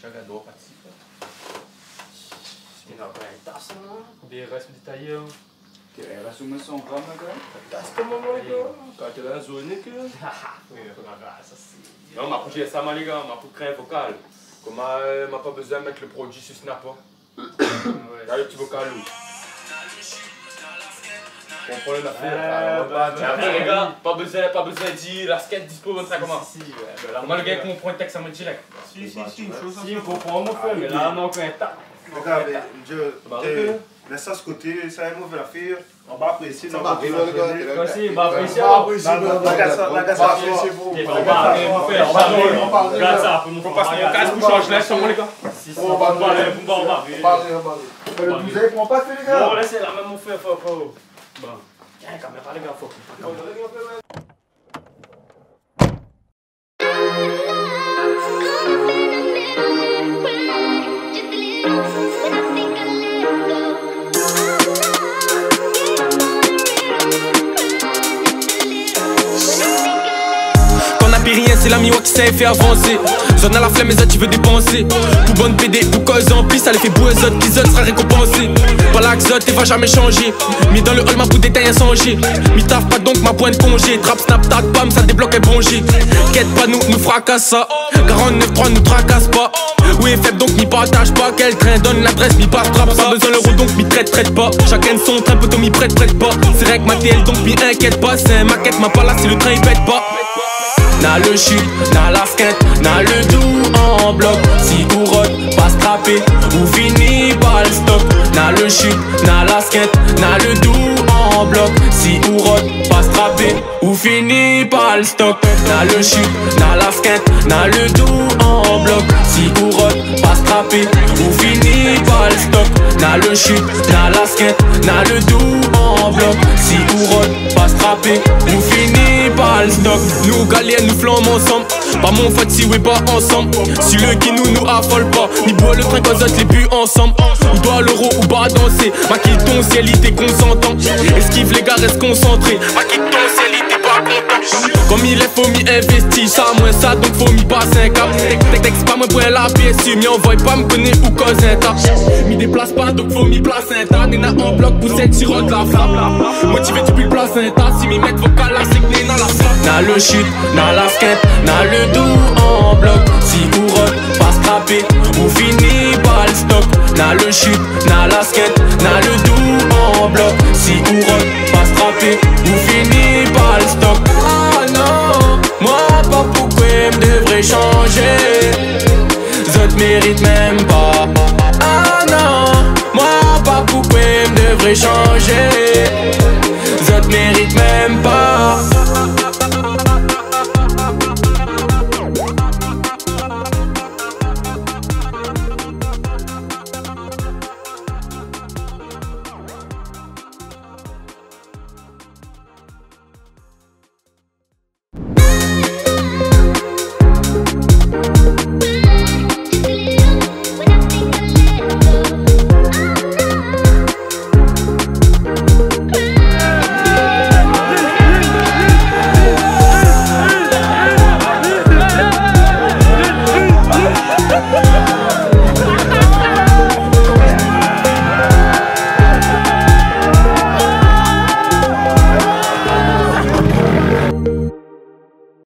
jogador participa. Não, é taça não. De resto détaillé. Que era a sumação calma, cara. Taça como mano, cara, tu é azul, né, cara? Non, mais après j'ai ça, les gars, mais pour créer un vocal. Comment m'a pas besoin de mettre le produit sur Snap. Là, le petit vocal. Comprenez l'affaire. Après, les gars, pas besoin de dire la skate dispo, ça commence. Comment le gars comprend le texte, ça me direct. Si, chose Si, on comprend mon frère, mais là, on a encore un tas. Regarde, laisse ça ce côté, ça est mauvais l'affaire. On va apprécier. Ça va arriver, les gars. Comme si, bah, apprécier. Regarde ça, Faut passer mon casque pour changer là, sur moi, les gars. On va parler. Le bouset, prend pas, les gars. Bon, laissez là, même mon frère, faut. Bon. Tiens, caméra, les gars, faut. Rien, c'est la miwa qui s'est fait avancer. Zone à la flemme, mais ça tu veux dépenser. Pour bonne PD, pour cause en plus, ça les fait bouer zot, qui zot sera récompensé. Voilà que zot, et va jamais changer. Mis dans le hall, ma bout détail inchangé. Mi taf pas donc ma pointe congé. Trap, snap, tat, bam, ça débloque et bronché. Quête pas nous fracasse ça. 49.3 nous tracasse pas. Oui, faible donc m'y partage pas. Quel train donne l'adresse, m'y pas trappe ça. Pas besoin l'euro donc m'y traite pas. Chacun son train, poteau m'y prête pas. C'est vrai que ma TL donc m'y inquiète pas. C'est un maquette, ma pas là, si le train il pète pas. N'a le chute, n'a la skate, n'a le doux en bloc. Si ou rote, pas strapé, ou fini pas le stock. N'a le chute, n'a la skate, n'a le doux en bloc. Si ou rote, pas strapé, ou fini pas le stock. N'a le chute, n'a la skate, n'a le doux en bloc. Si ou rote, pas strapé, ou fini pas le stock. N'a le chute, n'a la skate, n'a le doux en bloc. Si ou rote, pas strapé, ou fini pas le stock. Nous galères, nous flammes ensemble. Pas mon fait si oui pas ensemble. Si le qui nous affole pas. Ni bois le train quand autres les buts ensemble. Ou doit l'euro ou bas danser. Maquille ton ciel il t'est consentant. Esquive les gars reste concentré. Maquille ton ciel il t'est pas content. Comme il est faut m'y investir. Ça moins ça donc faut m'y passer un cap. Texte pas moi pour la PSU. M'y envoie pas me connaître ou cause un tas. M'y déplace pas donc faut m'y placer un tas. Néna en bloc pour cette sirote la flamme. Motivé depuis le place un tas. Si m'y mettre vocal là c'est que Néna la flamme. N'a le chute, n'a la skate, n'a le doux en bloc. Si ou rote, pas scrappé, ou fini pas le stock. N'a le chute, n'a la skate, n'a le doux en bloc. Si ou rote, pas scrappé, ou fini pas le stock. Ah non, moi pas pourquoi me devrais changer. Zot mérite même pas. Ah non, moi pas pourquoi me devrais changer. Zot mérite même pas.